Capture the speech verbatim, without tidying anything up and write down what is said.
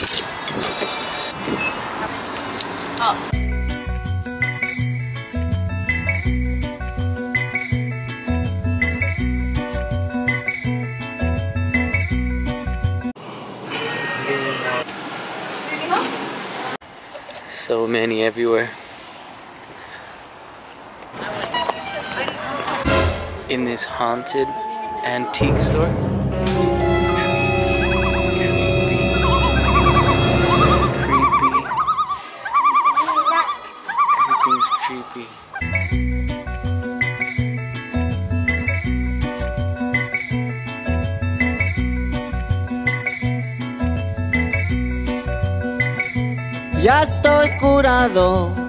Oh. So many everywhere. In this haunted antique store. Creepy. Everything's creepy. Ya estoy curado